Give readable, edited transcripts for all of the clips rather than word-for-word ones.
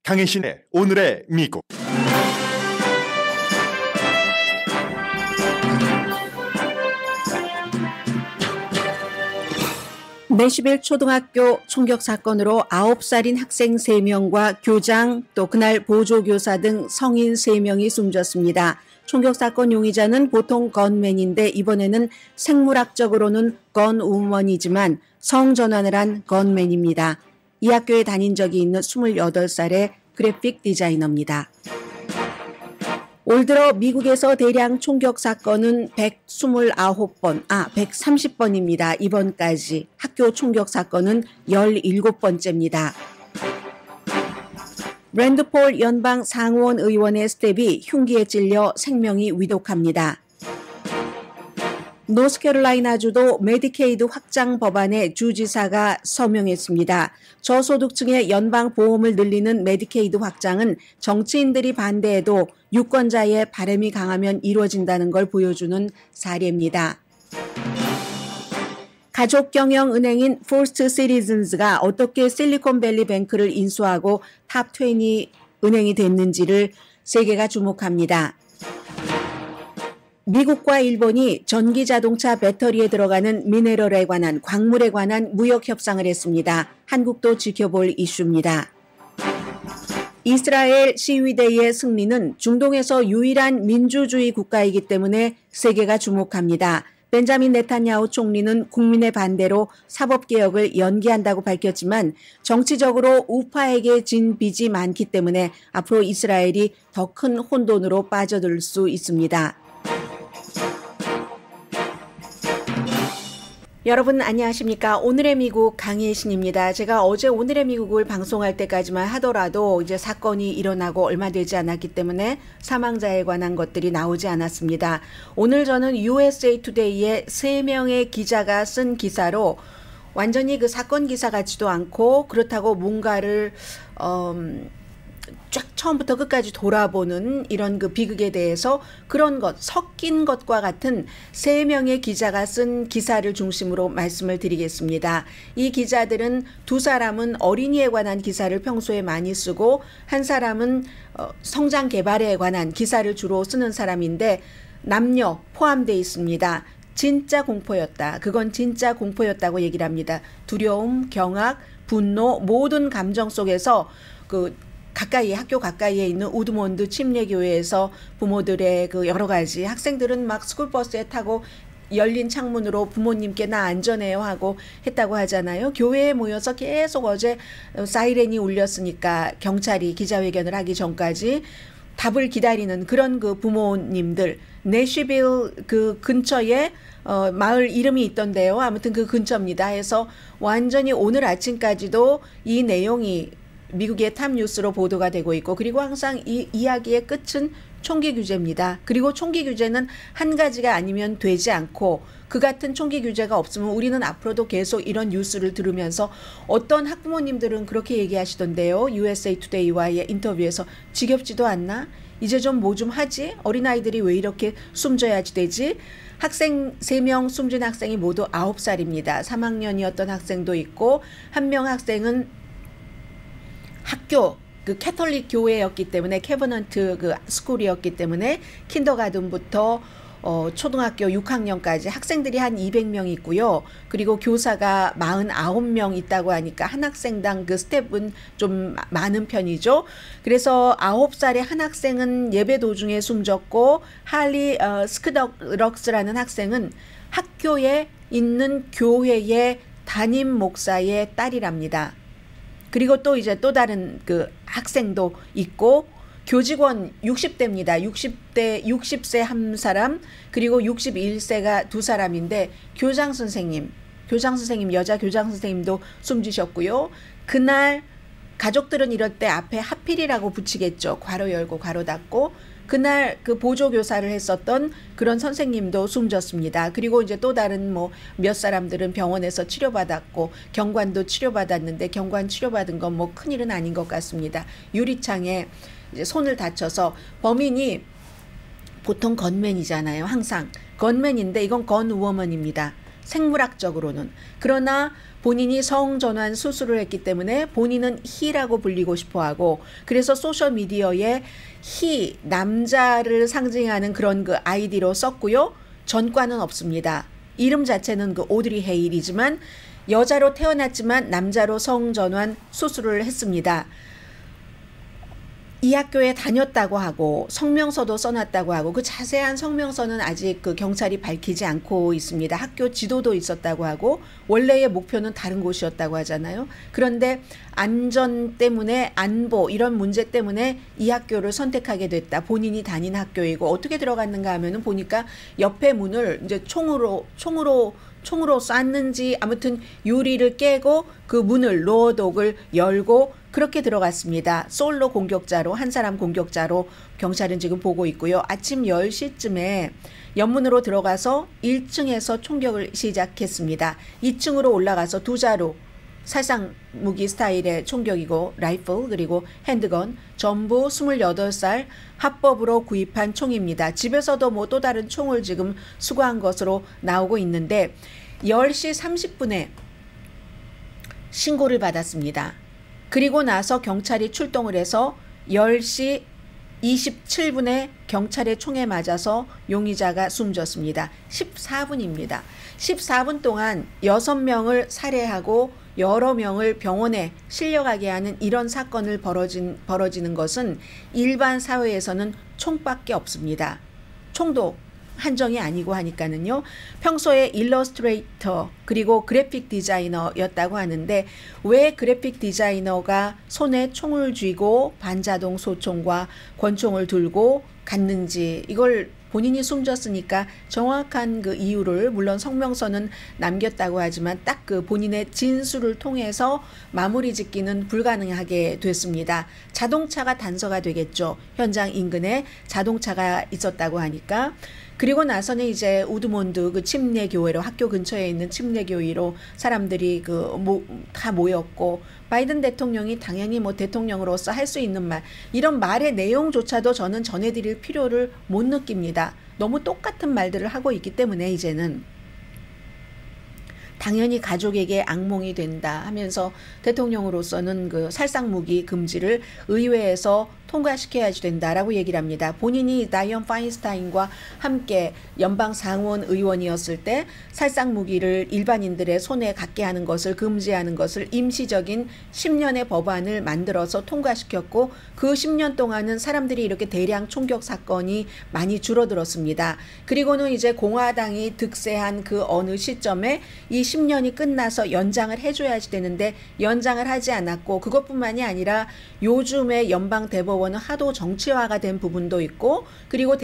강혜신의 오늘의 미국. 내시빌 초등학교 총격 사건으로 9살인 학생 3명과 교장 또 그날 보조교사 등 성인 3명이 숨졌습니다. 총격 사건 용의자는 보통 건맨인데 이번에는 생물학적으로는 건우먼이지만 성전환을 한 건맨입니다. 이 학교에 다닌 적이 있는 28살의 그래픽 디자이너입니다. 올 들어 미국에서 대량 총격 사건은 130번입니다. 이번까지 학교 총격 사건은 17번째입니다. 랜드폴 연방 상원 의원의 스텝이 흉기에 찔려 생명이 위독합니다. 노스캐롤라이나주도 메디케이드 확장 법안에 주지사가 서명했습니다. 저소득층의 연방보험을 늘리는 메디케이드 확장은 정치인들이 반대해도 유권자의 바람이 강하면 이루어진다는 걸 보여주는 사례입니다. 가족경영은행인 퍼스트 시티즌즈가 어떻게 실리콘밸리 뱅크를 인수하고 탑20 은행이 됐는지를 세계가 주목합니다. 미국과 일본이 전기자동차 배터리에 들어가는 미네랄에 관한 광물에 관한 무역 협상을 했습니다. 한국도 지켜볼 이슈입니다. 이스라엘 시위대의 승리는 중동에서 유일한 민주주의 국가이기 때문에 세계가 주목합니다. 벤자민 네탄야후 총리는 국민의 반대로 사법개혁을 연기한다고 밝혔지만 정치적으로 우파에게 진 빚이 많기 때문에 앞으로 이스라엘이 더 큰 혼돈으로 빠져들 수 있습니다. 여러분 안녕하십니까? 오늘의 미국 강혜신입니다. 제가 어제 오늘의 미국을 방송할 때까지만 하더라도 이제 사건이 일어나고 얼마 되지 않았기 때문에 사망자에 관한 것들이 나오지 않았습니다. 오늘 저는 USA Today의 3명의 기자가 쓴 기사로 완전히 그 사건 기사 같지도 않고 그렇다고 뭔가를 쫙 처음부터 끝까지 돌아보는 이런 그 비극에 대해서 그런 것, 섞인 것과 같은 3명의 기자가 쓴 기사를 중심으로 말씀을 드리겠습니다. 이 기자들은 두 사람은 어린이에 관한 기사를 평소에 많이 쓰고 한 사람은 성장 개발에 관한 기사를 주로 쓰는 사람인데 남녀 포함되어 있습니다. 진짜 공포였다. 그건 진짜 공포였다고 얘기를 합니다. 두려움, 경악, 분노 모든 감정 속에서 학교 가까이에 있는 우드몬드 침례교회에서 부모들의 그 여러 가지 학생들은 막 스쿨버스에 타고 열린 창문으로 부모님께 나 안전해요 하고 했다고 하잖아요. 교회에 모여서 계속 어제 사이렌이 울렸으니까 경찰이 기자회견을 하기 전까지 답을 기다리는 그런 그 부모님들, 내쉬빌 그 근처에 마을 이름이 있던데요. 아무튼 그 근처입니다. 해서 완전히 오늘 아침까지도 이 내용이 미국의 탑뉴스로 보도가 되고 있고 그리고 항상 이 이야기의 끝은 총기 규제입니다. 그리고 총기 규제는 한 가지가 아니면 되지 않고 그 같은 총기 규제가 없으면 우리는 앞으로도 계속 이런 뉴스를 들으면서 어떤 학부모님들은 그렇게 얘기하시던데요. USA Today와의 인터뷰에서 지겹지도 않나? 이제 좀 뭐 좀 하지? 어린아이들이 왜 이렇게 숨져야지 되지? 학생 3명 숨진 학생이 모두 9살입니다. 3학년이었던 학생도 있고 한 명 학생은 학교 그 캐톨릭 교회였기 때문에 캐버넌트 그 스쿨이었기 때문에 킨더가든부터 초등학교 6학년까지 학생들이 한 200명 있고요. 그리고 교사가 49명 있다고 하니까 한 학생당 그 스텝은 좀 많은 편이죠. 그래서 9살의 한 학생은 예배 도중에 숨졌고 할리 스크덕럭스라는 학생은 학교에 있는 교회의 담임 목사의 딸이랍니다. 그리고 또 이제 또 다른 그 학생도 있고 교직원 60대입니다. 60세 한 사람 그리고 61세가 두 사람인데 교장 선생님 여자 교장 선생님도 숨지셨고요. 그날 가족들은 이럴 때 앞에 하필이라고 붙이겠죠. 괄호 열고 괄호 닫고 그날 그 보조교사를 했었던 그런 선생님도 숨졌습니다. 그리고 이제 또 다른 몇 사람들은 병원에서 치료받았고 경관도 치료받았는데 경관 치료받은 건 큰일은 아닌 것 같습니다. 유리창에 이제 손을 다쳐서 범인이 보통 건맨이잖아요. 항상 건맨인데 이건 건우먼입니다. 생물학적으로는. 그러나 본인이 성전환 수술을 했기 때문에 본인은 he라고 불리고 싶어하고, 그래서 소셜미디어에 he, 남자를 상징하는 그런 그 아이디로 썼고요. 전과는 없습니다. 이름 자체는 그 오드리 헤일이지만 여자로 태어났지만 남자로 성전환 수술을 했습니다. 이 학교에 다녔다고 하고 성명서도 써놨다고 하고, 그 자세한 성명서는 아직 그 경찰이 밝히지 않고 있습니다. 학교 지도도 있었다고 하고 원래의 목표는 다른 곳이었다고 하잖아요. 그런데 안전 때문에, 안보 이런 문제 때문에 이 학교를 선택하게 됐다. 본인이 다닌 학교이고 어떻게 들어갔는가 하면은 보니까 옆에 문을 이제 총으로 쐈는지 아무튼 유리를 깨고 그 문을, 로어독을 열고 그렇게 들어갔습니다. 솔로 공격자로, 한 사람 공격자로 경찰은 지금 보고 있고요. 아침 10시쯤에 연문으로 들어가서 1층에서 총격을 시작했습니다. 2층으로 올라가서 두 자루 살상 무기 스타일의 총격이고, 라이플 그리고 핸드건 전부 28살 합법으로 구입한 총입니다. 집에서도 뭐 또 다른 총을 지금 수거한 것으로 나오고 있는데 10시 30분에 신고를 받았습니다. 그리고 나서 경찰이 출동을 해서 10시 27분에 경찰의 총에 맞아서 용의자가 숨졌습니다. 14분입니다. 14분 동안 6명을 살해하고 여러 명을 병원에 실려가게 하는 이런 사건을 벌어지는 것은 일반 사회에서는 총밖에 없습니다. 총도 한정이 아니고 하니까는요. 평소에 일러스트레이터 그리고 그래픽 디자이너였다고 하는데 왜 그래픽 디자이너가 손에 총을 쥐고 반자동 소총과 권총을 들고 갔는지, 이걸 본인이 숨졌으니까 정확한 그 이유를, 물론 성명서는 남겼다고 하지만 딱 그 본인의 진술을 통해서 마무리 짓기는 불가능하게 됐습니다. 자동차가 단서가 되겠죠. 현장 인근에 자동차가 있었다고 하니까. 그리고 나서는 이제 우드몬드 그 침례교회로, 학교 근처에 있는 침례교회로 사람들이 다 모였고, 바이든 대통령이 당연히 뭐 대통령으로서 할 수 있는 말, 이런 말의 내용조차도 저는 전해드릴 필요를 못 느낍니다. 너무 똑같은 말들을 하고 있기 때문에 이제는 당연히 가족에게 악몽이 된다 하면서 대통령으로서는 그 살상무기 금지를 의회에서 통과시켜야지 된다라고 얘기를 합니다. 본인이 다이언 파인스타인과 함께 연방 상원 의원이었을 때 살상무기를 일반인들의 손에 갖게 하는 것을 금지하는 것을 임시적인 10년의 법안을 만들어서 통과시켰고, 그 10년 동안은 사람들이 이렇게 대량 총격 사건이 많이 줄어들었습니다. 그리고는 이제 공화당이 득세한 그 어느 시점에 이 10년이 끝나서 연장을 해줘야지 되는데 연장을 하지 않았고, 그것뿐만이 아니라 요즘의 연방 대법원은 하도 정치화가 된 부분도 있고, 그리고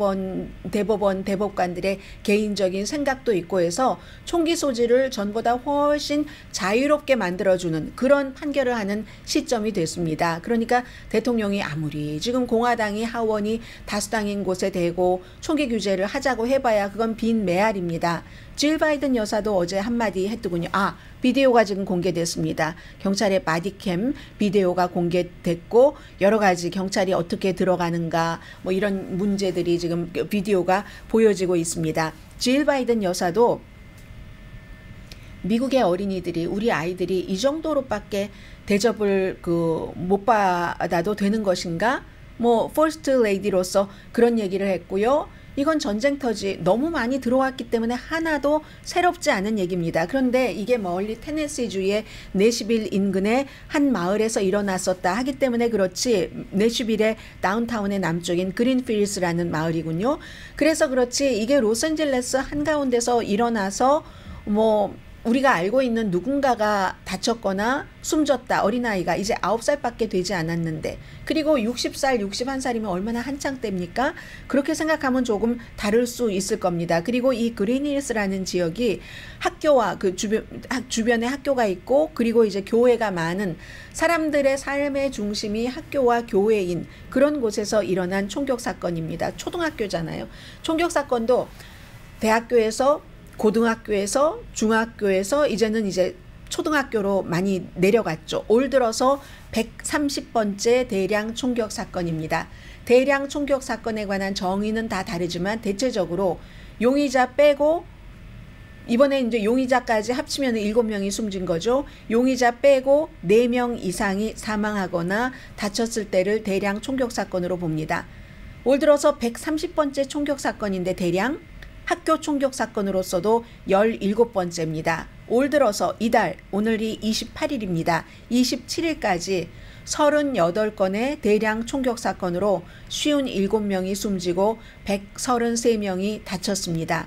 대법관들의 개인적인 생각도 있고 해서 총기 소지를 전보다 훨씬 자유롭게 만들어주는 그런 판결을 하는 시점이 됐습니다. 그러니까 대통령이 아무리 지금 공화당이 하원이 다수당인 곳에 대고 총기 규제를 하자고 해봐야 그건 빈 메아리입니다. 질 바이든 여사도 어제 한마디 했더군요. 비디오가 지금 공개됐습니다. 경찰의 바디캠 비디오가 공개됐고, 여러 가지 경찰이 어떻게 들어가는가 뭐 이런 문제들이 지금 비디오가 보여지고 있습니다. 질 바이든 여사도 미국의 어린이들이, 우리 아이들이 이 정도로밖에 대접을 못 받아도 되는 것인가? 뭐 퍼스트 레이디로서 그런 얘기를 했고요. 이건 전쟁터지, 너무 많이 들어왔기 때문에 하나도 새롭지 않은 얘기입니다. 그런데 이게 멀리 테네시주의 내시빌 인근의 한 마을에서 일어났었다 하기 때문에 그렇지, 내시빌의 다운타운의 남쪽인 그린필스라는 마을이군요. 그래서 그렇지, 이게 로스앤젤레스 한가운데서 일어나서 뭐 우리가 알고 있는 누군가가 다쳤거나 숨졌다, 어린아이가 이제 9살밖에 되지 않았는데, 그리고 60살, 61살이면 얼마나 한창 때입니까? 그렇게 생각하면 조금 다를 수 있을 겁니다. 그리고 이 그린힐스라는 지역이 학교와 그 주변에 학교가 있고, 그리고 이제 교회가 많은, 사람들의 삶의 중심이 학교와 교회인 그런 곳에서 일어난 총격 사건입니다. 초등학교잖아요. 총격 사건도 대학교에서, 고등학교에서, 중학교에서 이제는 이제 초등학교로 많이 내려갔죠. 올 들어서 130번째 대량 총격 사건입니다. 대량 총격 사건에 관한 정의는 다 다르지만 대체적으로 용의자 빼고 이번에 이제 용의자까지 합치면 7명이 숨진 거죠. 용의자 빼고 4명 이상이 사망하거나 다쳤을 때를 대량 총격 사건으로 봅니다. 올 들어서 130번째 총격 사건인데 대량 학교 총격 사건으로서도 17번째입니다. 올 들어서 이달, 오늘이 28일입니다. 27일까지 38건의 대량 총격 사건으로 57명이 숨지고 133명이 다쳤습니다.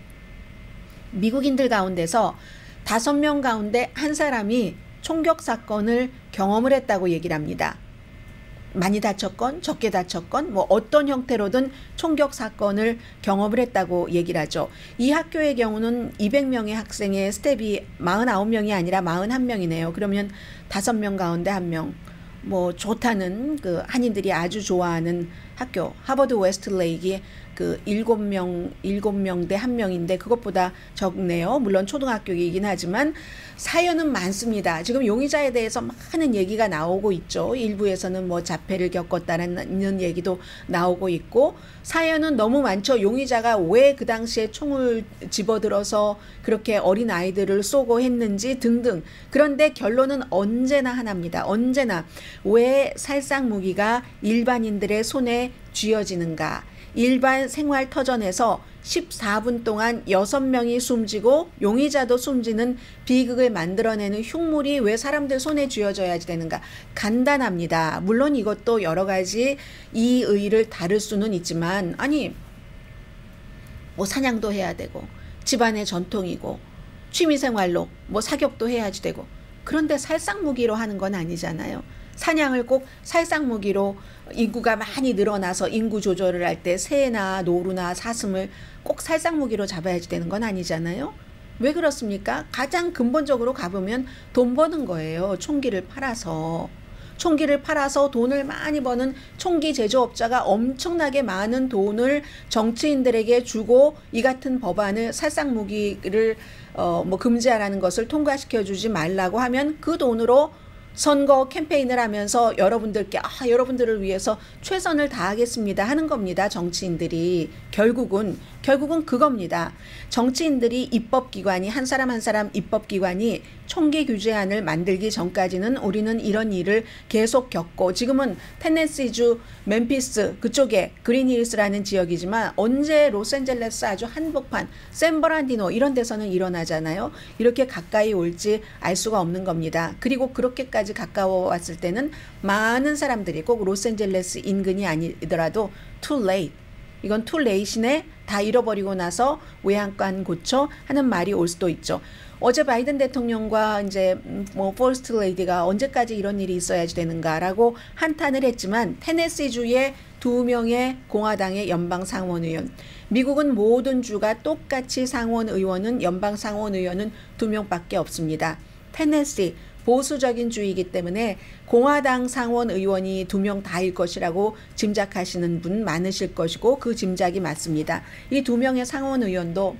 미국인들 가운데서 5명 가운데 한 사람이 총격 사건을 경험을 했다고 얘기를 합니다. 많이 다쳤건 적게 다쳤건 뭐 어떤 형태로든 총격 사건을 경험을 했다고 얘기를 하죠. 이 학교의 경우는 200명의 학생의 스텝이 49명이 아니라 41명이네요. 그러면 5명 가운데 1명. 뭐 좋다는 그 한인들이 아주 좋아하는 학교 하버드 웨스트레이크의 그 7명 대 1명인데 그것보다 적네요. 물론 초등학교이긴 하지만 사연은 많습니다. 지금 용의자에 대해서 많은 얘기가 나오고 있죠. 일부에서는 뭐 자폐를 겪었다는 얘기도 나오고 있고 사연은 너무 많죠. 용의자가 왜 그 당시에 총을 집어들어서 그렇게 어린 아이들을 쏘고 했는지 등등. 그런데 결론은 언제나 하나입니다. 언제나 왜 살상 무기가 일반인들의 손에 쥐어지는가. 일반 생활 터전에서 14분 동안 6명이 숨지고 용의자도 숨지는 비극을 만들어내는 흉물이 왜 사람들 손에 쥐어져야지 되는가. 간단합니다. 물론 이것도 여러 가지 이의를 다룰 수는 있지만 아니 뭐 사냥도 해야 되고 집안의 전통이고 취미생활로 뭐 사격도 해야지 되고 그런데 살상무기로 하는 건 아니잖아요. 사냥을 꼭 살상무기로 인구가 많이 늘어나서 인구 조절을 할 때 새나 노루나 사슴을 꼭 살상무기로 잡아야지 되는 건 아니잖아요. 왜 그렇습니까? 가장 근본적으로 가보면 돈 버는 거예요. 총기를 팔아서. 총기를 팔아서 돈을 많이 버는 총기 제조업자가 엄청나게 많은 돈을 정치인들에게 주고 이 같은 법안을 살상무기를 뭐 금지하라는 것을 통과시켜 주지 말라고 하면 그 돈으로 선거 캠페인을 하면서 여러분들께 여러분들을 위해서 최선을 다하겠습니다 하는 겁니다. 정치인들이 결국은 그겁니다. 정치인들이 입법기관이 한 사람 한 사람 입법기관이 총기 규제안을 만들기 전까지는 우리는 이런 일을 계속 겪고 지금은 테네시주 멤피스 그쪽에 그린힐스라는 지역이지만 언제 로스앤젤레스 아주 한복판 샌버란디노 이런 데서는 일어나잖아요. 이렇게 가까이 올지 알 수가 없는 겁니다. 그리고 그렇게까지 가까워 왔을 때는 많은 사람들이 꼭 로스앤젤레스 인근이 아니더라도 too late. 이건 too late이네. 다 잃어버리고 나서 외양간 고쳐 하는 말이 올 수도 있죠. 어제 바이든 대통령과 이제 뭐 퍼스트 레이디가 언제까지 이런 일이 있어야지 되는가라고 한탄을 했지만 테네시주의 2명의 공화당의 연방 상원 의원, 미국은 모든 주가 똑같이 상원 의원은 연방 상원 의원은 2명밖에 없습니다. 테네시 보수적인 주이기 때문에 공화당 상원 의원이 2명 다일 것이라고 짐작하시는 분 많으실 것이고 그 짐작이 맞습니다. 이 2명의 상원 의원도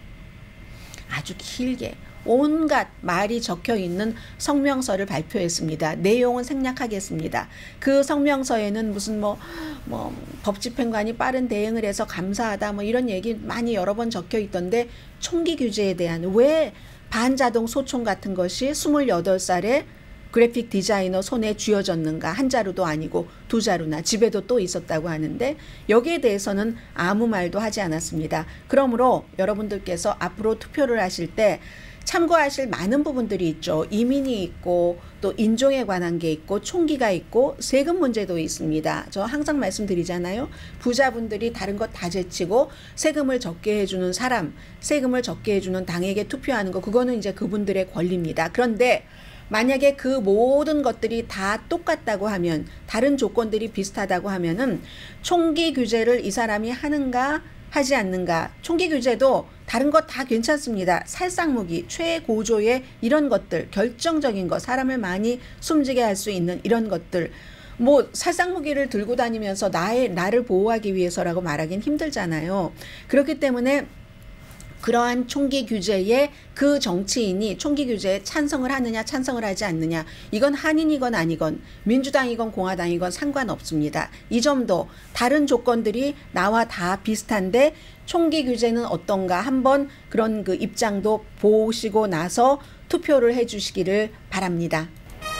아주 길게 온갖 말이 적혀 있는 성명서를 발표했습니다. 내용은 생략하겠습니다. 그 성명서에는 무슨 뭐 법 집행관이 빠른 대응을 해서 감사하다 뭐 이런 얘기 많이 여러 번 적혀 있던데 총기 규제에 대한 왜 반자동 소총 같은 것이 28살에 그래픽 디자이너 손에 쥐어졌는가. 한 자루도 아니고 2자루나 집에도 또 있었다고 하는데 여기에 대해서는 아무 말도 하지 않았습니다. 그러므로 여러분들께서 앞으로 투표를 하실 때 참고하실 많은 부분들이 있죠. 이민이 있고 또 인종에 관한 게 있고 총기가 있고 세금 문제도 있습니다. 저 항상 말씀드리잖아요. 부자분들이 다른 것 다 제치고 세금을 적게 해주는 사람, 세금을 적게 해주는 당에게 투표하는 거 그거는 이제 그분들의 권리입니다. 그런데 만약에 그 모든 것들이 다 똑같다고 하면 다른 조건들이 비슷하다고 하면은 총기 규제를 이 사람이 하는가 하지 않는가. 총기 규제도 다른 것 다 괜찮습니다. 살상무기, 최고조의 이런 것들, 결정적인 것, 사람을 많이 숨지게 할 수 있는 이런 것들. 뭐 살상무기를 들고 다니면서 나를 보호하기 위해서라고 말하긴 힘들잖아요. 그렇기 때문에 그러한 총기 규제에 그 정치인이 총기 규제에 찬성을 하느냐 찬성을 하지 않느냐, 이건 한인이건 아니건 민주당이건 공화당이건 상관없습니다. 이 점도 다른 조건들이 나와 다 비슷한데 총기 규제는 어떤가 한번 그런 그 입장도 보시고 나서 투표를 해 주시기를 바랍니다.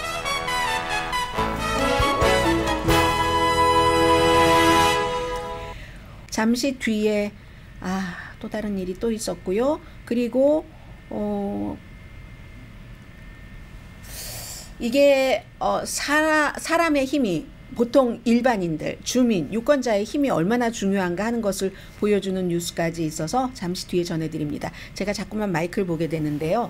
잠시 뒤에 또 다른 일이 또 있었고요. 그리고 이게 사람의 힘이, 보통 일반인들, 주민, 유권자의 힘이 얼마나 중요한가 하는 것을 보여주는 뉴스까지 있어서 잠시 뒤에 전해드립니다. 제가 자꾸만 마이크를 보게 되는데요.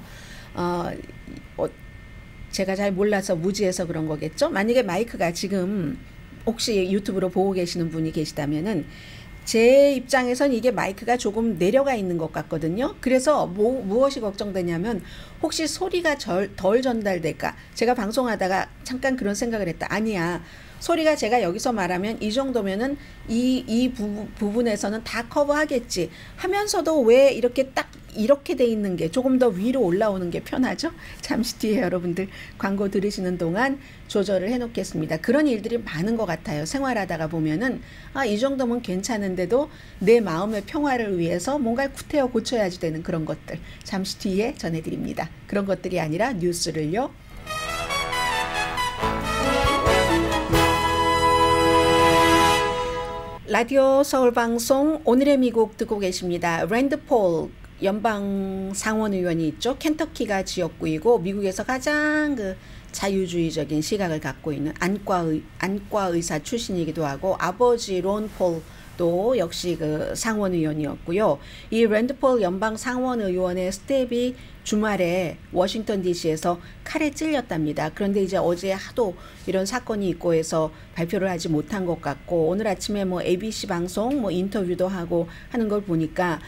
제가 잘 몰라서 무지해서 그런 거겠죠. 만약에 마이크가 지금 혹시 유튜브로 보고 계시는 분이 계시다면은 제 입장에선 이게 마이크가 조금 내려가 있는 것 같거든요. 그래서 무엇이 걱정되냐면 혹시 소리가 덜 전달될까? 제가 방송하다가 잠깐 그런 생각을 했다. 아니야. 소리가 제가 여기서 말하면 이 정도면은 이 부분에서는 다 커버하겠지 하면서도 왜 이렇게 돼 있는 게 조금 더 위로 올라오는 게 편하죠? 잠시 뒤에 여러분들 광고 들으시는 동안 조절을 해 놓겠습니다. 그런 일들이 많은 것 같아요. 생활하다가 보면은 이 정도면 괜찮은데도 내 마음의 평화를 위해서 뭔가를 구태여 고쳐야지 되는 그런 것들 잠시 뒤에 전해드립니다. 그런 것들이 아니라 뉴스를요. 라디오 서울방송 오늘의 미국 듣고 계십니다. 랜드 폴 연방 상원의원이 있죠. 켄터키가 지역구이고 미국에서 가장 자유주의적인 시각을 갖고 있는 안과 의사 출신이기도 하고, 아버지 론 폴도 역시 상원의원이었고요. 이 랜드 폴 연방 상원의원의 스텝이 주말에 워싱턴 DC에서 칼에 찔렸답니다. 그런데 이제 어제 하도 이런 사건이 있고 해서 발표를 하지 못한 것 같고, 오늘 아침에 ABC 방송 인터뷰도 하고 하는 걸 보니까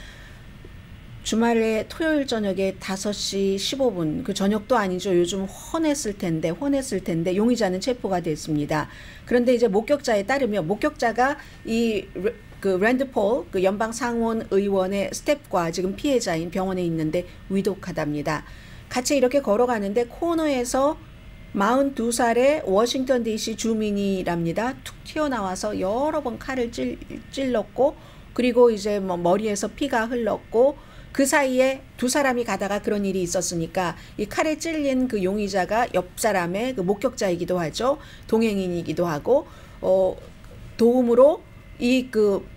주말에 토요일 저녁에 5시 15분, 그 저녁도 아니죠. 요즘 혼했을 텐데 용의자는 체포가 됐습니다. 그런데 이제 목격자에 따르면 목격자가 랜드 폴 연방 상원 의원의 스텝과 지금 피해자인 병원에 있는데 위독하답니다. 같이 이렇게 걸어가는데 코너에서 42살의 워싱턴 DC 주민이랍니다. 툭 튀어나와서 여러 번 칼을 찔렀고, 그리고 이제 머리에서 피가 흘렀고, 그 사이에 두 사람이 가다가 그런 일이 있었으니까 이 칼에 찔린 그 용의자가 옆 사람의 목격자이기도 하죠. 동행인이기도 하고, 도움으로 이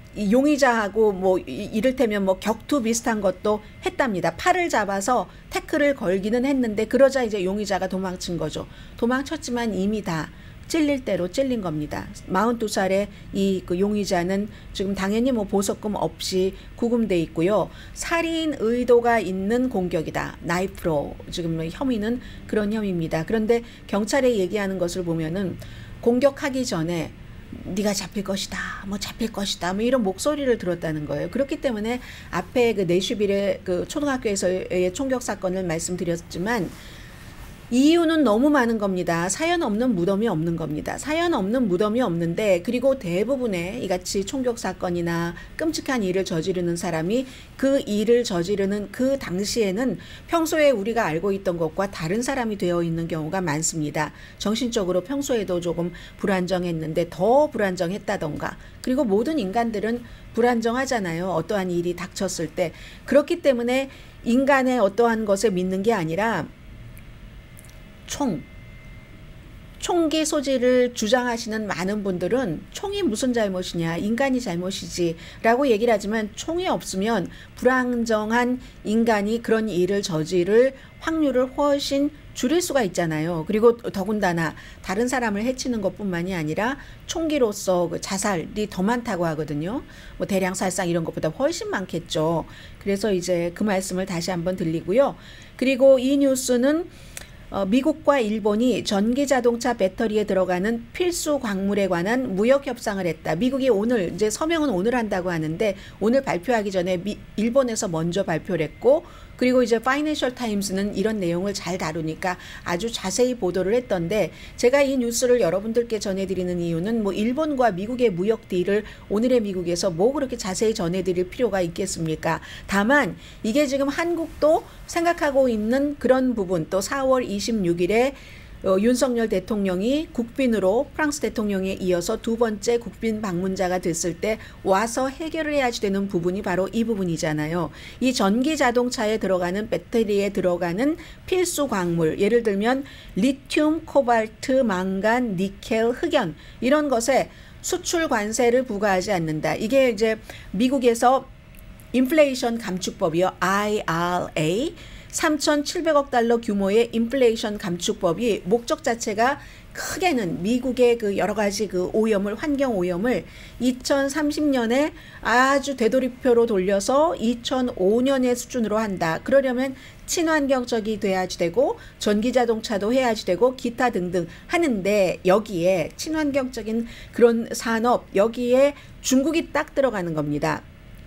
용의자하고 이를테면 격투 비슷한 것도 했답니다. 팔을 잡아서 태클을 걸기는 했는데 그러자 이제 용의자가 도망친 거죠. 도망쳤지만 이미 다 찔릴 대로 찔린 겁니다. 42살의 이 용의자는 지금 당연히 보석금 없이 구금돼 있고요. 살인 의도가 있는 공격이다. 나이프로 지금 혐의는 그런 혐의입니다. 그런데 경찰에 얘기하는 것을 보면은 공격하기 전에 네가 잡힐 것이다, 잡힐 것이다, 이런 목소리를 들었다는 거예요. 그렇기 때문에 앞에 내슈빌의 초등학교에서의 총격 사건을 말씀드렸지만 이유는 너무 많은 겁니다. 사연 없는 무덤이 없는 겁니다. 사연 없는 무덤이 없는데, 그리고 대부분의 이같이 총격 사건이나 끔찍한 일을 저지르는 사람이 그 일을 저지르는 그 당시에는 평소에 우리가 알고 있던 것과 다른 사람이 되어 있는 경우가 많습니다. 정신적으로 평소에도 조금 불안정했는데 더 불안정했다던가, 그리고 모든 인간들은 불안정하잖아요. 어떠한 일이 닥쳤을 때. 그렇기 때문에 인간의 어떠한 것에 믿는 게 아니라 총기 소지를 주장하시는 많은 분들은 총이 무슨 잘못이냐, 인간이 잘못이지 라고 얘기를 하지만, 총이 없으면 불안정한 인간이 그런 일을 저지를 확률을 훨씬 줄일 수가 있잖아요. 그리고 더군다나 다른 사람을 해치는 것뿐만이 아니라 총기로서 자살이 더 많다고 하거든요. 대량 살상 이런 것보다 훨씬 많겠죠. 그래서 이제 그 말씀을 다시 한번 드리고요. 그리고 이 뉴스는 미국과 일본이 전기자동차 배터리에 들어가는 필수 광물에 관한 무역 협상을 했다. 미국이 오늘, 이제 서명은 오늘 한다고 하는데 오늘 발표하기 전에 일본에서 먼저 발표를 했고, 그리고 이제 파이낸셜 타임스는 이런 내용을 잘 다루니까 아주 자세히 보도를 했던데, 제가 이 뉴스를 여러분들께 전해드리는 이유는 뭐 일본과 미국의 무역 딜을 오늘의 미국에서 뭐 그렇게 자세히 전해드릴 필요가 있겠습니까? 다만 이게 지금 한국도 생각하고 있는 그런 부분, 또 4월 26일에 윤석열 대통령이 국빈으로 프랑스 대통령에 이어서 두 번째 국빈 방문자가 됐을 때 와서 해결을 해야지 되는 부분이 바로 이 부분이잖아요. 이 전기 자동차에 들어가는 배터리에 들어가는 필수 광물, 예를 들면 리튬, 코발트, 망간, 니켈, 흑연, 이런 것에 수출 관세를 부과하지 않는다. 이게 이제 미국에서 인플레이션 감축법이요, IRA, 3,700억 달러 규모의 인플레이션 감축법이 목적 자체가 크게는 미국의 그 여러 가지 그 오염을, 환경 오염을 2030년에 아주 되돌이표로 돌려서 2005년의 수준으로 한다. 그러려면 친환경적이 돼야지 되고 전기자동차도 해야지 되고 기타 등등 하는데, 여기에 친환경적인 그런 산업, 여기에 중국이 딱 들어가는 겁니다.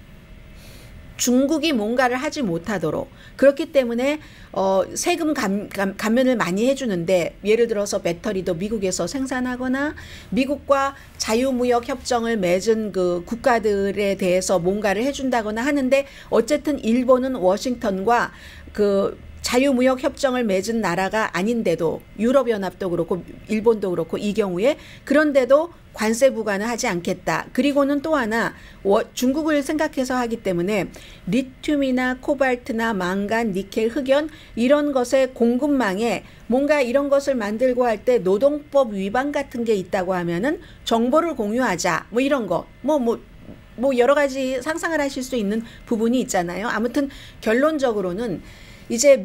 중국이 뭔가를 하지 못하도록. 그렇기 때문에 세금 감면을 많이 해주는데, 예를 들어서 배터리도 미국에서 생산하거나 미국과 자유무역 협정을 맺은 그 국가들에 대해서 뭔가를 해준다거나 하는데, 어쨌든 일본은 워싱턴과 그 자유무역 협정을 맺은 나라가 아닌데도, 유럽연합도 그렇고 일본도 그렇고 이 경우에, 그런데도 관세 부과는 하지 않겠다. 그리고는 또 하나, 중국을 생각해서 하기 때문에 리튬이나 코발트나 망간, 니켈, 흑연 이런 것의 공급망에 뭔가 이런 것을 만들고 할 때 노동법 위반 같은 게 있다고 하면은 정보를 공유하자. 뭐 이런 거. 뭐 여러 가지 상상을 하실 수 있는 부분이 있잖아요. 아무튼 결론적으로는 이제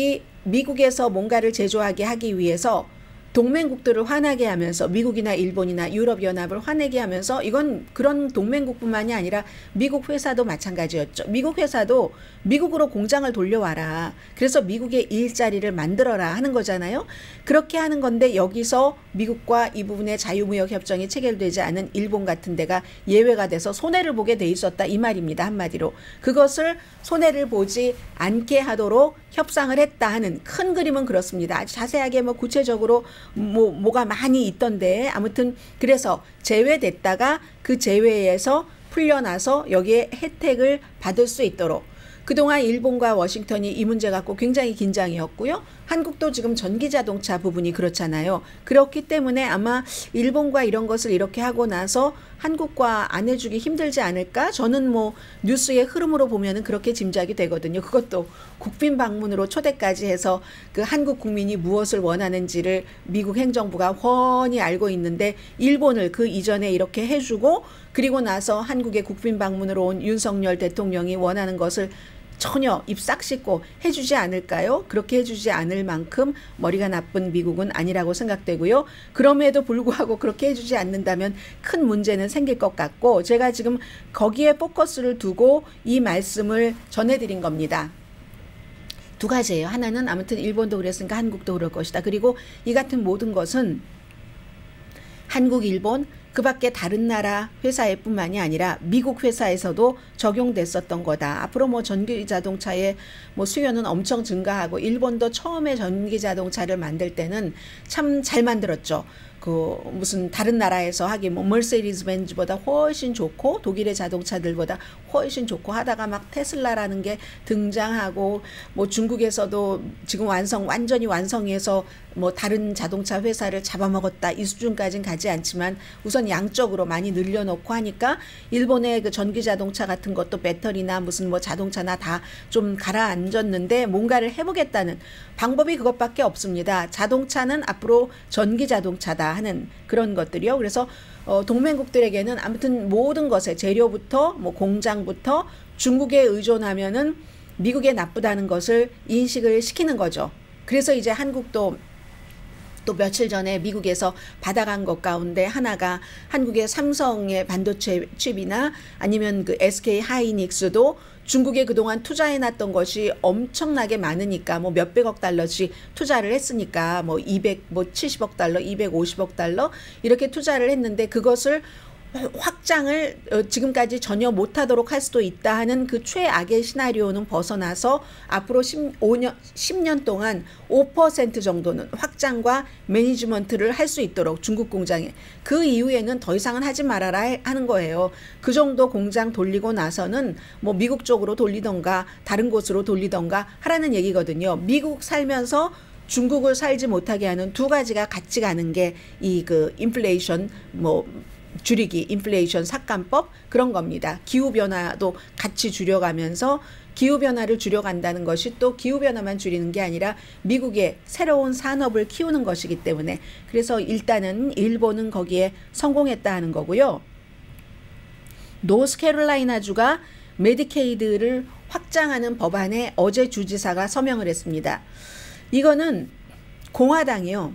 미국에서 뭔가를 제조하게 하기 위해서 동맹국들을 화나게 하면서, 미국이나 일본이나 유럽연합을 화내게 하면서, 이건 그런 동맹국뿐만이 아니라 미국 회사도 마찬가지였죠. 미국 회사도 미국으로 공장을 돌려와라, 그래서 미국의 일자리를 만들어라 하는 거잖아요. 그렇게 하는 건데, 여기서 미국과 이 부분의 자유무역 협정이 체결되지 않은 일본 같은 데가 예외가 돼서 손해를 보게 돼 있었다, 이 말입니다. 한마디로 그것을 손해를 보지 않게 하도록 협상을 했다 하는 큰 그림은 그렇습니다. 아주 자세하게 뭐 구체적으로 뭐가 많이 있던데, 아무튼 그래서 제외됐다가 그 제외에서 풀려나서 여기에 혜택을 받을 수 있도록, 그동안 일본과 워싱턴이 이 문제 갖고 굉장히 긴장이었고요. 한국도 지금 전기자동차 부분이 그렇잖아요. 그렇기 때문에 아마 일본과 이런 것을 이렇게 하고 나서 한국과 안 해주기 힘들지 않을까? 저는 뭐 뉴스의 흐름으로 보면은 그렇게 짐작이 되거든요. 그것도 국빈 방문으로 초대까지 해서 그 한국 국민이 무엇을 원하는지를 미국 행정부가 훤히 알고 있는데, 일본을 그 이전에 이렇게 해주고, 그리고 나서 한국의 국빈 방문으로 온 윤석열 대통령이 원하는 것을 전혀 입 싹 씻고 해주지 않을까요? 그렇게 해주지 않을 만큼 머리가 나쁜 미국은 아니라고 생각되고요. 그럼에도 불구하고 그렇게 해주지 않는다면 큰 문제는 생길 것 같고, 제가 지금 거기에 포커스를 두고 이 말씀을 전해드린 겁니다. 두 가지예요. 하나는 아무튼 일본도 그랬으니까 한국도 그럴 것이다. 그리고 이 같은 모든 것은 한국, 일본, 그 밖에 다른 나라 회사에 뿐만이 아니라 미국 회사에서도 적용됐었던 거다. 앞으로 뭐 전기 자동차의 뭐 수요는 엄청 증가하고, 일본도 처음에 전기 자동차를 만들 때는 참 잘 만들었죠. 그 무슨 다른 나라에서 하기 뭐 머세디스 벤츠보다 훨씬 좋고 독일의 자동차들보다 훨씬 좋고 하다가 막 테슬라라는 게 등장하고, 뭐 중국에서도 지금 완전히 완성해서 뭐 다른 자동차 회사를 잡아먹었다, 이 수준까지는 가지 않지만 우선 양적으로 많이 늘려놓고 하니까 일본의 그 전기 자동차 같은 것도 배터리나 무슨 뭐 자동차나 다 좀 가라앉았는데, 뭔가를 해보겠다는 방법이 그것밖에 없습니다. 자동차는 앞으로 전기 자동차다 하는 그런 것들이요. 그래서 동맹국들에게는 아무튼 모든 것에 재료부터 뭐 공장부터 중국에 의존하면은 미국에 나쁘다는 것을 인식을 시키는 거죠. 그래서 이제 한국도 또 며칠 전에 미국에서 받아간 것 가운데 하나가 한국의 삼성의 반도체 칩이나 아니면 그 SK 하이닉스도 중국에 그동안 투자해놨던 것이 엄청나게 많으니까 뭐 몇백억 달러씩 투자를 했으니까 뭐 70억 달러, 250억 달러 이렇게 투자를 했는데, 그것을 확장을 지금까지 전혀 못하도록 할 수도 있다 하는 그 최악의 시나리오는 벗어나서 앞으로 10년 동안 5% 정도는 확장과 매니지먼트를 할 수 있도록 중국 공장에, 그 이후에는 더 이상은 하지 말아라 하는 거예요. 그 정도 공장 돌리고 나서는 뭐 미국 쪽으로 돌리던가 다른 곳으로 돌리던가 하라는 얘기거든요. 미국 살면서 중국을 살지 못하게 하는 두 가지가 같이 가는 게 이 그 인플레이션 줄이기, 인플레이션 삭감법, 그런 겁니다. 기후변화도 같이 줄여가면서 기후변화를 줄여간다는 것이 또 기후변화만 줄이는 게 아니라 미국의 새로운 산업을 키우는 것이기 때문에, 그래서 일단은 일본은 거기에 성공했다 하는 거고요. 노스캐롤라이나주가 메디케이드를 확장하는 법안에 어제 주지사가 서명을 했습니다. 이거는 공화당이요,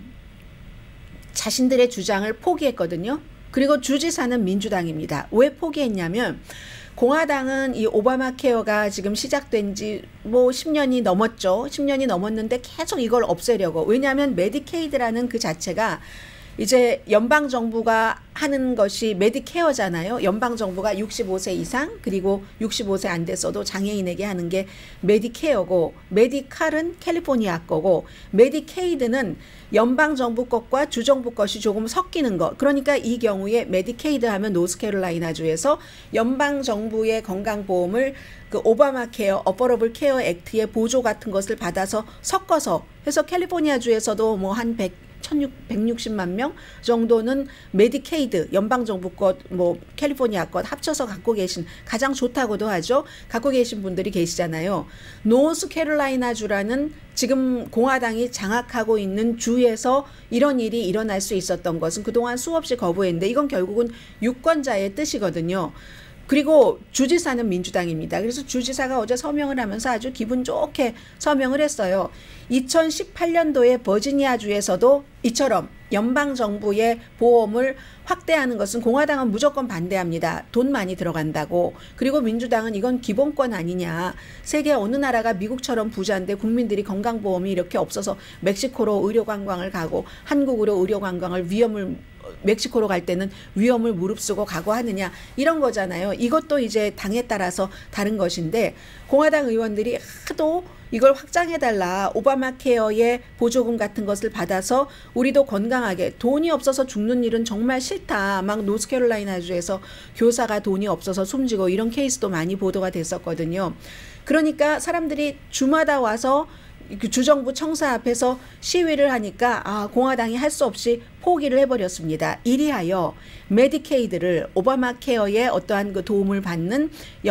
자신들의 주장을 포기했거든요. 그리고 주지사는 민주당입니다. 왜 포기했냐면, 공화당은 이 오바마 케어가 지금 시작된 지 10년이 넘었죠. 10년이 넘었는데 계속 이걸 없애려고. 왜냐하면 메디케이드라는 그 자체가 이제 연방정부가 하는 것이 메디케어잖아요. 연방정부가 65세 이상 그리고 65세 안 됐어도 장애인에게 하는 게 메디케어고, 메디칼은 캘리포니아 거고, 메디케이드는 연방정부 것과 주정부 것이 조금 섞이는 것. 그러니까 이 경우에 메디케이드 하면 노스캐롤라이나주에서 연방정부의 건강보험을 그 오바마 케어, 어퍼러블 케어 액트의 보조 같은 것을 받아서 섞어서 해서 캘리포니아주에서도 한 160만 명 정도는 메디케이드, 연방정부 것, 캘리포니아 것 합쳐서 갖고 계신, 가장 좋다고도 하죠. 갖고 계신 분들이 계시잖아요. 노스캐롤라이나주라는 지금 공화당이 장악하고 있는 주에서 이런 일이 일어날 수 있었던 것은 그동안 수없이 거부했는데, 이건 결국은 유권자의 뜻이거든요. 그리고 주지사는 민주당입니다. 그래서 주지사가 어제 서명을 하면서 아주 기분 좋게 서명을 했어요. 2018년도에 버지니아주에서도 이처럼 연방정부의 보험을 확대하는 것은 공화당은 무조건 반대합니다. 돈 많이 들어간다고. 그리고 민주당은 이건 기본권 아니냐. 세계 어느 나라가 미국처럼 부자인데 국민들이 건강보험이 이렇게 없어서 멕시코로 의료관광을 가고 한국으로 의료관광을 멕시코로 갈 때는 위험을 무릅쓰고 가고 하느냐, 이런 거잖아요. 이것도 이제 당에 따라서 다른 것인데, 공화당 의원들이 하도 이걸 확장해달라, 오바마 케어의 보조금 같은 것을 받아서 우리도 건강하게, 돈이 없어서 죽는 일은 정말 싫다. 막 노스캐롤라이나주에서 교사가 돈이 없어서 숨지고 이런 케이스도 많이 보도가 됐었거든요. 그러니까 사람들이 주마다 와서 주정부 청사 앞에서 시위를 하니까 공화당이 할 수 없이 포기를 해버렸습니다. 이리하여 메디케이드를, 오바마 케어의 어떠한 그 도움을 받는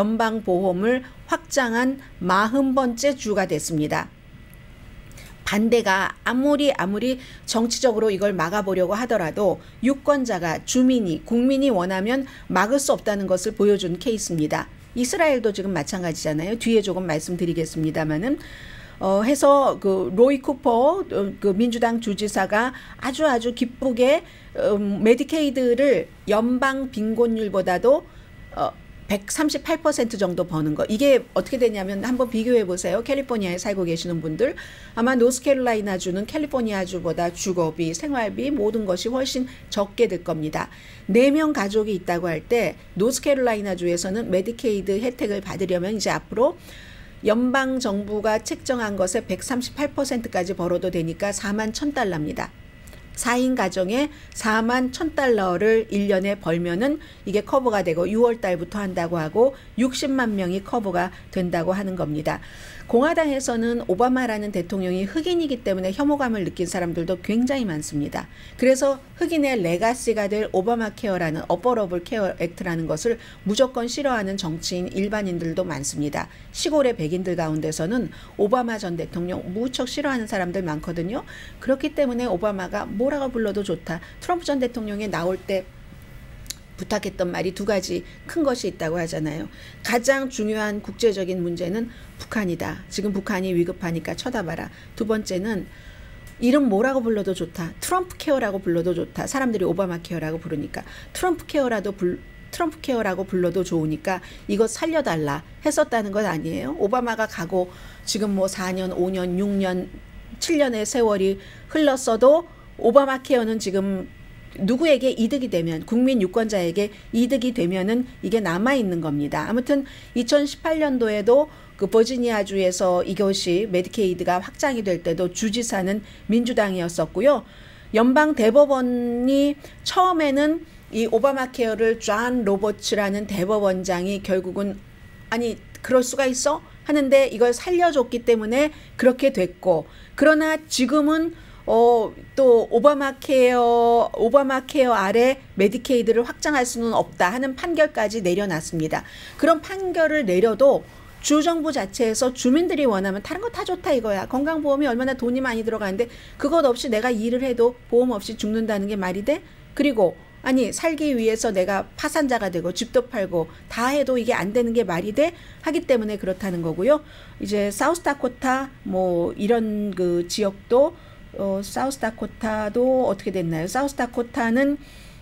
연방보험을 확장한 40번째 주가 됐습니다. 반대가 아무리 정치적으로 이걸 막아보려고 하더라도 유권자가, 주민이, 국민이 원하면 막을 수 없다는 것을 보여준 케이스입니다. 이스라엘도 지금 마찬가지잖아요. 뒤에 조금 말씀드리겠습니다만은 해서 그 로이 쿠퍼 그 민주당 주지사가 아주 기쁘게 메디케이드를 연방 빈곤율보다도 138% 정도 버는 거. 이게 어떻게 되냐면 한번 비교해 보세요. 캘리포니아에 살고 계시는 분들, 아마 노스캐롤라이나주는 캘리포니아주보다 주거비, 생활비, 모든 것이 훨씬 적게 들 겁니다. 4명 가족이 있다고 할 때 노스캐롤라이나주에서는 메디케이드 혜택을 받으려면 이제 앞으로 연방 정부가 책정한 것에 138%까지 벌어도 되니까 41,000달러입니다. 4인 가정에 41,000달러를 1년에 벌면은 이게 커버가 되고 6월 달부터 한다고 하고 60만 명이 커버가 된다고 하는 겁니다. 공화당에서는 오바마라는 대통령이 흑인이기 때문에 혐오감을 느낀 사람들도 굉장히 많습니다. 그래서 흑인의 레가시가 될 오바마 케어라는 어퍼러블 케어 액트라는 것을 무조건 싫어하는 정치인 일반인들도 많습니다. 시골의 백인들 가운데서는 오바마 전 대통령 무척 싫어하는 사람들 많거든요. 그렇기 때문에 오바마가 뭐라고 불러도 좋다. 트럼프 전 대통령이 나올 때 부탁했던 말이 두 가지 큰 것이 있다고 하잖아요. 가장 중요한 국제적인 문제는 북한이다. 지금 북한이 위급하니까 쳐다봐라. 두 번째는 이름 뭐라고 불러도 좋다. 트럼프 케어라고 불러도 좋다. 사람들이 오바마 케어라고 부르니까 트럼프 케어라고 불러도 좋으니까 이거 살려달라 했었다는 것 아니에요. 오바마가 가고 지금 4년, 5년, 6년, 7년의 세월이 흘렀어도 오바마 케어는 지금 누구에게 이득이 되면 국민 유권자에게 이득이 되면은 이게 남아 있는 겁니다. 아무튼 2018년도에도 그 버지니아주에서 이것이 메디케이드가 확장이 될 때도 주지사는 민주당이었었고요. 연방 대법원이 처음에는 이 오바마 케어를 존 로버츠라는 대법원장이 결국은 아니 그럴 수가 있어? 하는데 이걸 살려줬기 때문에 그렇게 됐고, 그러나 지금은 또 오바마 케어 아래 메디케이드를 확장할 수는 없다 하는 판결까지 내려놨습니다. 그런 판결을 내려도 주정부 자체에서 주민들이 원하면 다른 거 다 좋다 이거야. 건강보험이 얼마나 돈이 많이 들어가는데 그것 없이 내가 일을 해도 보험 없이 죽는다는 게 말이 돼? 그리고 아니 살기 위해서 내가 파산자가 되고 집도 팔고 다 해도 이게 안 되는 게 말이 돼? 하기 때문에 그렇다는 거고요. 이제 사우스다코타 뭐 이런 그 지역도 사우스다코타도 어떻게 됐나요? 사우스다코타는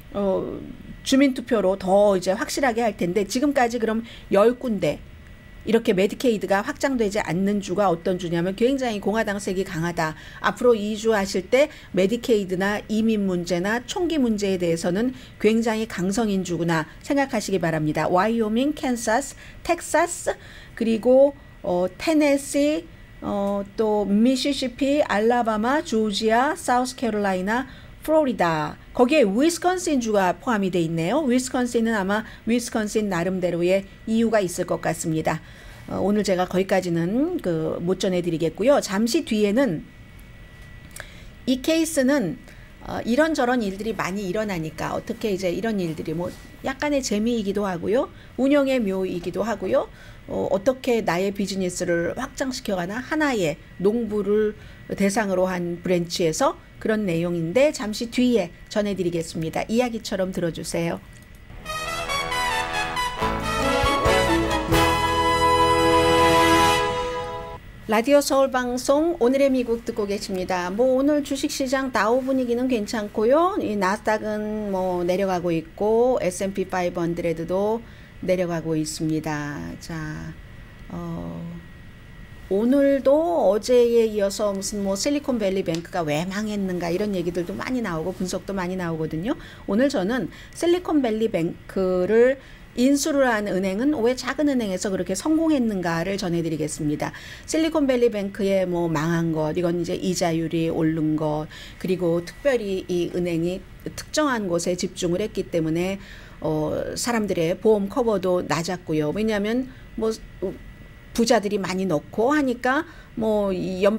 주민투표로 더 이제 확실하게 할 텐데 지금까지 그럼 10군데 이렇게 메디케이드가 확장되지 않는 주가 어떤 주냐면 굉장히 공화당색이 강하다. 앞으로 이 주 하실 때 메디케이드나 이민 문제나 총기 문제에 대해서는 굉장히 강성인 주구나 생각하시기 바랍니다. 와이오밍, 캔사스, 텍사스, 그리고 테네시, 또 미시시피, 알라바마, 조지아, 사우스캐롤라이나, 플로리다, 거기에 위스콘신 주가 포함이 돼 있네요. 위스콘신은 아마 위스콘신 나름대로의 이유가 있을 것 같습니다. 오늘 제가 거기까지는 못 전해드리겠고요. 잠시 뒤에는 이 케이스는 이런저런 일들이 많이 일어나니까 어떻게 이제 이런 일들이 뭐 약간의 재미이기도 하고요, 운영의 묘이기도 하고요, 어떻게 나의 비즈니스를 확장시켜가나 하나의 농부를 대상으로 한 브랜치에서 그런 내용인데 잠시 뒤에 전해드리겠습니다. 이야기처럼 들어주세요. 라디오 서울 방송 오늘의 미국 듣고 계십니다. 뭐 오늘 주식시장 다우 분위기는 괜찮고요. 이 나스닥은 뭐 내려가고 있고 S&P 500도 내려가고 있습니다. 자, 오늘도 어제에 이어서 무슨 뭐 실리콘밸리 뱅크가 왜 망했는가 이런 얘기들도 많이 나오고 분석도 많이 나오거든요. 오늘 저는 실리콘밸리 뱅크를 인수를 한 은행은 왜 작은 은행에서 그렇게 성공했는가를 전해드리겠습니다. 실리콘밸리 뱅크의 뭐 망한 것, 이건 이제 이자율이 오른 것, 그리고 특별히 이 은행이 특정한 곳에 집중을 했기 때문에 사람들의 보험 커버도 낮았고요. 왜냐하면 뭐 부자들이 많이 넣고 하니까 뭐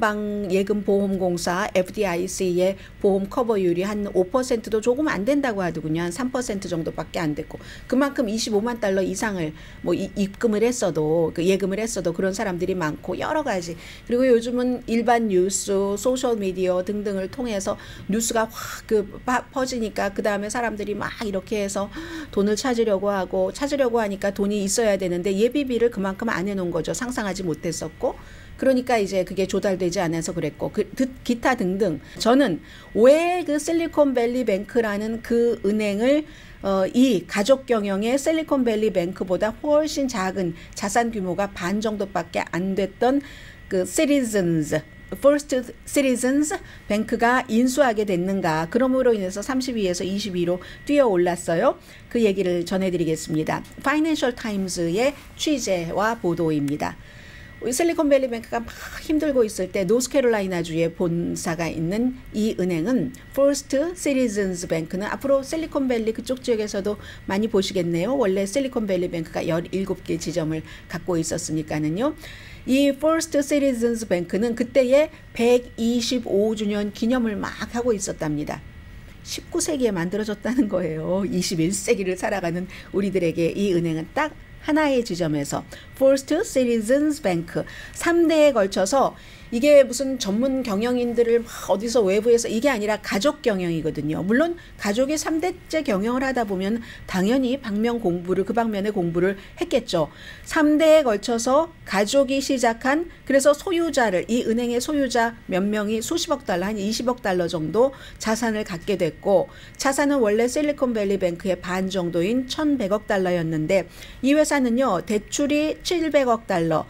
연방예금보험공사 FDIC의 보험 커버율이 한 5%도 조금 안 된다고 하더군요. 한 3% 정도밖에 안 됐고, 그만큼 25만 달러 이상을 뭐 입금을 했어도 예금을 했어도 그런 사람들이 많고 여러 가지. 그리고 요즘은 일반 뉴스, 소셜 미디어 등등을 통해서 뉴스가 확 퍼지니까 그 다음에 사람들이 막 이렇게 해서 돈을 찾으려고 하니까 돈이 있어야 되는데 예비비를 그만큼 안 해놓은 거죠. 상상하지 못했었고. 그러니까 이제 그게 조달되지 않아서 그랬고, 기타 등등. 저는 왜 그 실리콘밸리 뱅크라는 그 은행을 이 가족 경영의 실리콘밸리 뱅크보다 훨씬 작은 자산 규모가 반 정도밖에 안 됐던 그 First Citizens 뱅크가 인수하게 됐는가. 그럼으로 인해서 32에서 22로 뛰어 올랐어요. 그 얘기를 전해드리겠습니다. 파이낸셜 타임즈의 취재와 보도입니다. 실리콘밸리 뱅크가 막 힘들고 있을 때 노스캐롤라이나주에 본사가 있는 이 은행은 First Citizens 뱅크는 앞으로 실리콘밸리 그쪽 지역에서도 많이 보시겠네요. 원래 실리콘밸리 뱅크가 17개 지점을 갖고 있었으니까는요. 이 First Citizens 뱅크는 그때의 125주년 기념을 막 하고 있었답니다. 19세기에 만들어졌다는 거예요. 21세기를 살아가는 우리들에게 이 은행은 딱 하나의 지점에서 First Citizens Bank 3대에 걸쳐서, 이게 무슨 전문 경영인들을 막 어디서 외부에서, 이게 아니라 가족 경영이거든요. 물론 가족이 3대째 경영을 하다 보면 당연히 방면 공부를, 그 방면의 공부를 했겠죠. 3대에 걸쳐서 가족이 시작한, 그래서 소유자를, 이 은행의 소유자 몇 명이 수십억 달러, 한 20억 달러 정도 자산을 갖게 됐고, 자산은 원래 실리콘밸리 뱅크의 반 정도인 1,100억 달러였는데 이 회사는요 대출이 700억 달러,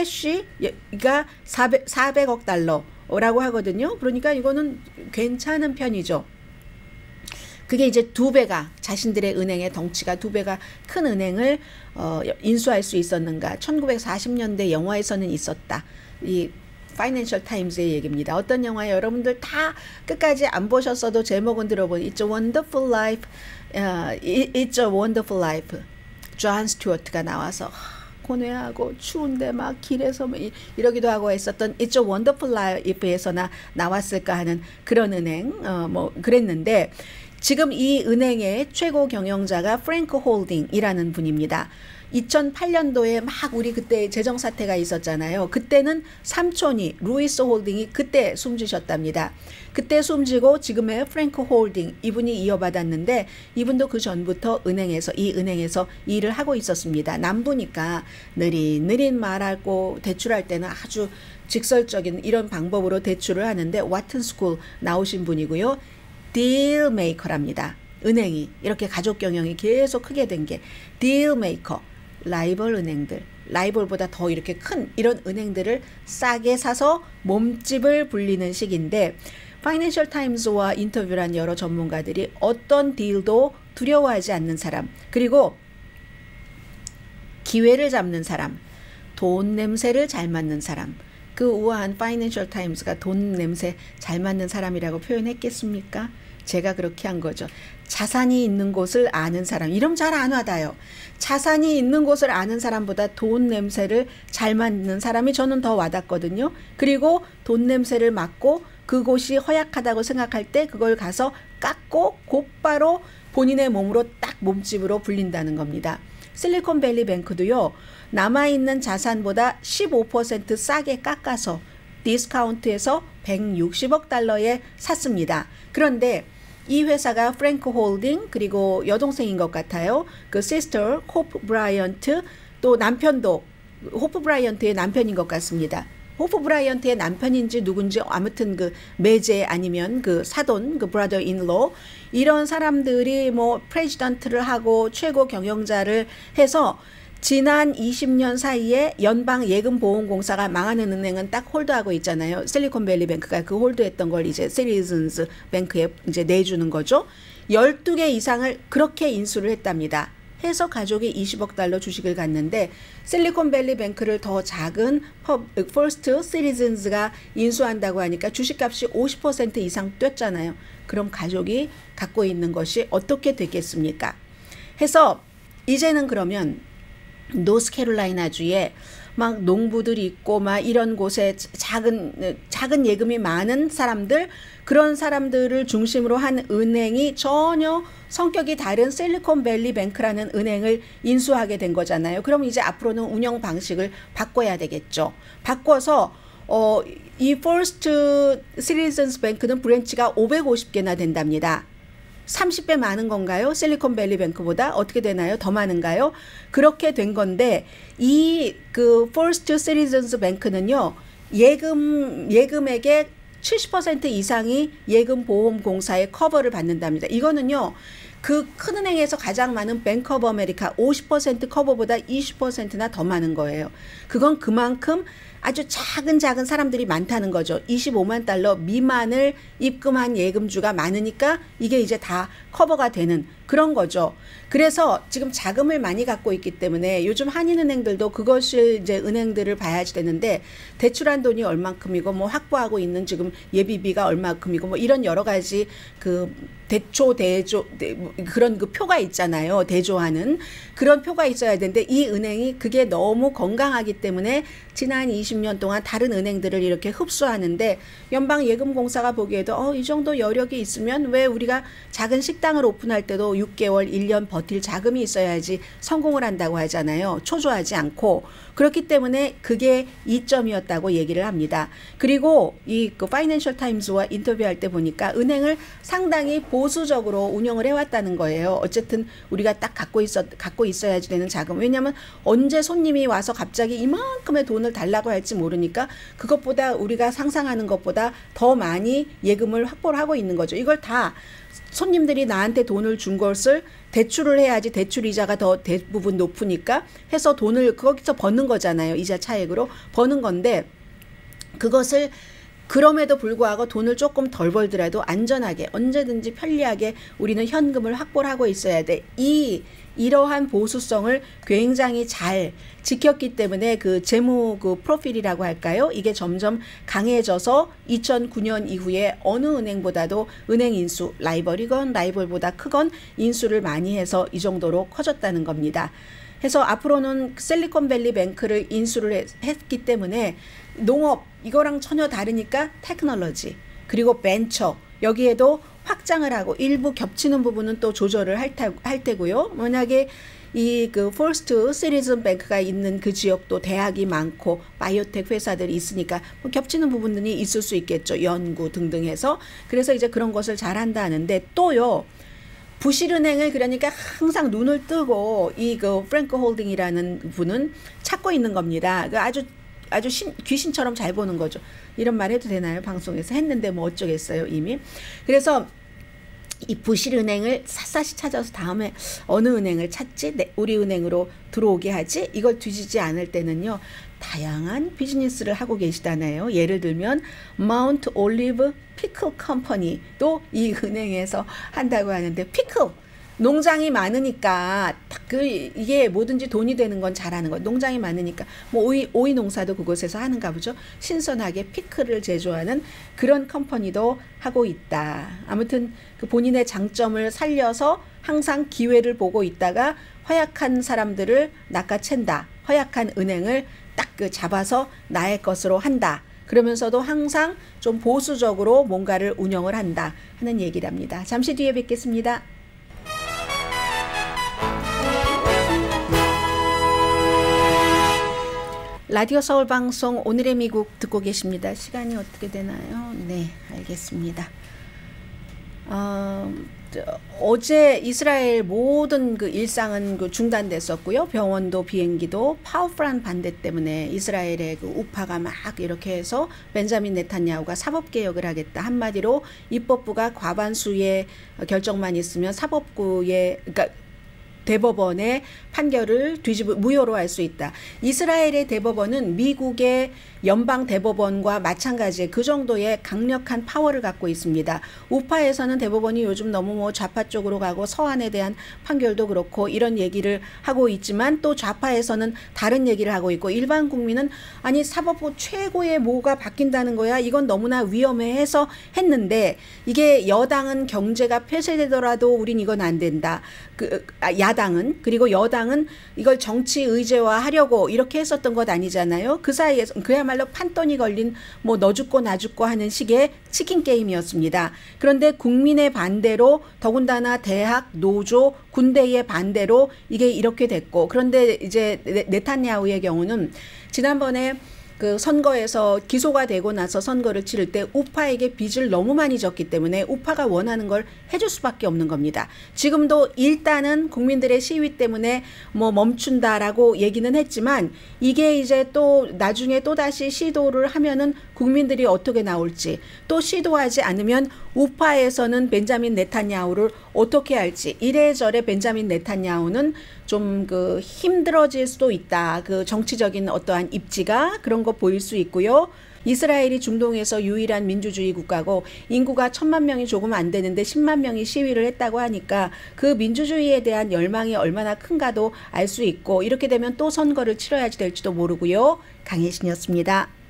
캐시가 400억 달러라고 하거든요. 그러니까 이거는 괜찮은 편이죠. 그게 이제 2배가 자신들의 은행의 덩치가 2배가 큰 은행을 인수할 수 있었는가. 1940년대 영화에서는 있었다. 이 파이낸셜 타임즈의 얘기입니다. 어떤 영화에 여러분들 다 끝까지 안 보셨어도 제목은 들어본 It's a Wonderful Life, It's a Wonderful Life. 존 스튜어트가 나와서 고뇌하고 추운데 막 길에서 이러기도 하고 했었던 It's a Wonderful Life에서나 나왔을까 하는 그런 은행 뭐 그랬는데 지금 이 은행의 최고 경영자가 프랭크 홀딩이라는 분입니다. 2008년도에 막 우리 그때 재정 사태가 있었잖아요. 그때는 삼촌이 루이스 홀딩이 그때 숨지셨답니다. 그때 숨지고 지금의 프랭크 홀딩 이분이 이어받았는데 이분도 그 전부터 이 은행에서 일을 하고 있었습니다. 남부니까 느린 말하고 대출할 때는 아주 직설적인 이런 방법으로 대출을 하는데 와튼 스쿨 나오신 분이고요. 딜 메이커랍니다. 은행이 이렇게 가족 경영이 계속 크게 된 게 딜 메이커. 라이벌 은행들, 라이벌보다 더 이렇게 큰 이런 은행들을 싸게 사서 몸집을 불리는 시기인데 파이낸셜 타임즈와 인터뷰한 여러 전문가들이 어떤 딜도 두려워하지 않는 사람, 그리고 기회를 잡는 사람, 돈 냄새를 잘 맡는 사람, 그 우아한 파이낸셜 타임즈가 돈 냄새 잘 맡는 사람이라고 표현했겠습니까? 제가 그렇게 한 거죠. 자산이 있는 곳을 아는 사람. 이름 잘 안 와닿아요. 자산이 있는 곳을 아는 사람보다 돈 냄새를 잘 맡는 사람이 저는 더 와닿거든요. 그리고 돈 냄새를 맡고 그곳이 허약하다고 생각할 때 그걸 가서 깎고 곧바로 본인의 몸으로 딱 몸집으로 불린다는 겁니다. 실리콘밸리 뱅크도요. 남아있는 자산보다 15% 싸게 깎아서 디스카운트에서 160억 달러에 샀습니다. 그런데 이 회사가 프랭크 홀딩 그리고 여동생인 것 같아요. 그 시스터 호프 브라이언트 또 남편도 호프 브라이언트의 남편인 것 같습니다. 호프 브라이언트의 남편인지 누군지 아무튼 그 매제 아니면 그 사돈 그 브라더 인로 이런 사람들이 뭐 프레지던트를 하고 최고 경영자를 해서 지난 20년 사이에 연방예금보험공사가 망하는 은행은 딱 홀드하고 있잖아요. 실리콘밸리 뱅크가 그 홀드했던 걸 이제 시리즌스 뱅크에 이제 내주는 거죠. 12개 이상을 그렇게 인수를 했답니다. 해서 가족이 20억 달러 주식을 갖는데 실리콘밸리 뱅크를 더 작은 퍼스트 시리즌스가 인수한다고 하니까 주식값이 50% 이상 뛰었잖아요. 그럼 가족이 갖고 있는 것이 어떻게 되겠습니까? 해서 이제는 그러면 노스캐롤라이나주에 막 농부들이 있고 막 이런 곳에 작은 예금이 많은 사람들 그런 사람들을 중심으로 한 은행이 전혀 성격이 다른 실리콘밸리 뱅크라는 은행을 인수하게 된 거잖아요. 그럼 이제 앞으로는 운영 방식을 바꿔야 되겠죠. 바꿔서 이 퍼스트 시리즌스 뱅크는 브랜치가 550개나 된답니다. 30배 많은 건가요? 실리콘밸리 뱅크보다 어떻게 되나요? 더 많은가요? 그렇게 된 건데 이 그 퍼스트 시리즌스 뱅크는요. 예금액의 70% 이상이 예금보험공사의 커버를 받는답니다. 이거는요. 그 큰 은행에서 가장 많은 뱅크 오브 아메리카 50% 커버보다 20%나 더 많은 거예요. 그건 그만큼 아주 작은 사람들이 많다는 거죠. 25만 달러 미만을 입금한 예금주가 많으니까 이게 이제 다 커버가 되는 그런 거죠. 그래서 지금 자금을 많이 갖고 있기 때문에 요즘 한인은행들도 그것을 이제 은행들을 봐야지 되는데 대출한 돈이 얼만큼이고 뭐 확보하고 있는 지금 예비비가 얼만큼이고 뭐 이런 여러 가지 그 대조 그런 그 표가 있잖아요. 대조하는 그런 표가 있어야 되는데 이 은행이 그게 너무 건강하기 때문에 지난 20년 동안 다른 은행들을 이렇게 흡수하는데 연방예금공사가 보기에도 이 정도 여력이 있으면 왜 우리가 작은 식당을 오픈할 때도 6개월, 1년 버틸 자금이 있어야지 성공을 한다고 하잖아요. 초조하지 않고. 그렇기 때문에 그게 이점이었다고 얘기를 합니다. 그리고 그 파이낸셜 타임즈와 인터뷰할 때 보니까 은행을 상당히 보수적으로 운영을 해왔다는 거예요. 어쨌든 우리가 딱 갖고 있어야지 되는 자금. 왜냐하면 언제 손님이 와서 갑자기 이만큼의 돈을 달라고 할지 모르니까 그것보다 우리가 상상하는 것보다 더 많이 예금을 확보를 하고 있는 거죠. 이걸 다 손님들이 나한테 돈을 준 것을 대출을 해야지 대출 이자가 더 대부분 높으니까 해서 돈을 거기서 버는 거잖아요. 이자 차익으로 버는 건데 그것을 그럼에도 불구하고 돈을 조금 덜 벌더라도 안전하게 언제든지 편리하게 우리는 현금을 확보를 하고 있어야 돼. 이러한 보수성을 굉장히 잘 지켰기 때문에 그 재무 그 프로필이라고 할까요? 이게 점점 강해져서 2009년 이후에 어느 은행보다도 은행 인수, 라이벌이건 라이벌보다 크건 인수를 많이 해서 이 정도로 커졌다는 겁니다. 해서 앞으로는 실리콘밸리 뱅크를 인수를 했기 때문에 농업 이거랑 전혀 다르니까 테크놀로지 그리고 벤처 여기에도 확장을 하고 일부 겹치는 부분은 또 조절을 할 테고요. 만약에 이 그 퍼스트 시리즌 뱅크가 있는 그 지역도 대학이 많고 바이오텍 회사들이 있으니까 뭐 겹치는 부분들이 있을 수 있겠죠. 연구 등등 해서. 그래서 이제 그런 것을 잘한다 하는데 또요. 부실은행을 그러니까 항상 눈을 뜨고 이 그 프랭크 홀딩이라는 분은 찾고 있는 겁니다. 아주 귀신처럼 잘 보는 거죠. 이런 말 해도 되나요? 방송에서 했는데 뭐 어쩌겠어요 이미. 그래서 이 부실은행을 샅샅이 찾아서 다음에 어느 은행을 찾지? 우리 은행으로 들어오게 하지? 이걸 뒤지지 않을 때는요. 다양한 비즈니스를 하고 계시다네요. 예를 들면 마운트 올리브 피클 컴퍼니도 이 은행에서 한다고 하는데 피클 농장이 많으니까 이게 뭐든지 돈이 되는 건 잘하는 거. 농장이 많으니까 뭐 오이 농사도 그곳에서 하는가 보죠. 신선하게 피클을 제조하는 그런 컴퍼니도 하고 있다. 아무튼 그 본인의 장점을 살려서 항상 기회를 보고 있다가 허약한 사람들을 낚아챈다. 허약한 은행을 딱 그 잡아서 나의 것으로 한다. 그러면서도 항상 좀 보수적으로 뭔가를 운영을 한다 하는 얘기랍니다. 잠시 뒤에 뵙겠습니다. 라디오 서울 방송 오늘의 미국 듣고 계십니다. 시간이 어떻게 되나요? 네, 알겠습니다. 어제 이스라엘 모든 그 일상은 그 중단됐었고요. 병원도 비행기도 파워풀한 반대 때문에 이스라엘의 그 우파가 막 이렇게 해서 benjamin 네탄야후가 사법개혁을 하겠다. 한마디로 입법부가 과반수의 결정만 있으면 사법부의 그러니까 대법원의 판결을 무효로 할 수 있다. 이스라엘의 대법원은 미국의 연방 대법원과 마찬가지의 그 정도의 강력한 파워를 갖고 있습니다. 우파에서는 대법원이 요즘 너무 뭐 좌파 쪽으로 가고 서한에 대한 판결도 그렇고 이런 얘기를 하고 있지만 또 좌파에서는 다른 얘기를 하고 있고 일반 국민은 아니 사법부 최고의 뭐가 바뀐다는 거야. 이건 너무나 위험해 해서 했는데 이게 여당은 경제가 폐쇄되더라도 우린 이건 안 된다. 야당은 그리고 여당은 이걸 정치 의제화하려고 이렇게 했었던 것 아니잖아요. 그 사이에서 그야말로 판돈이 걸린 뭐 너 죽고 나 죽고 하는 식의 치킨 게임이었습니다. 그런데 국민의 반대로 더군다나 대학, 노조, 군대의 반대로 이게 이렇게 됐고 그런데 이제 네탄야후의 경우는 지난번에 그 선거에서 기소가 되고 나서 선거를 치를 때 우파에게 빚을 너무 많이 졌기 때문에 우파가 원하는 걸 해줄 수밖에 없는 겁니다. 지금도 일단은 국민들의 시위 때문에 뭐 멈춘다라고 얘기는 했지만 이게 이제 또 나중에 또다시 시도를 하면은 국민들이 어떻게 나올지 또 시도하지 않으면 우파에서는 벤자민 네탄야후를 어떻게 할지 이래저래 벤자민 네탄야후는 좀 그 힘들어질 수도 있다. 그 정치적인 어떠한 입지가 그런 거 보일 수 있고요. 이스라엘이 중동에서 유일한 민주주의 국가고 인구가 1000만 명이 조금 안 되는데 10만 명이 시위를 했다고 하니까 그 민주주의에 대한 열망이 얼마나 큰가도 알 수 있고 이렇게 되면 또 선거를 치러야지 될지도 모르고요. 강혜신이었습니다.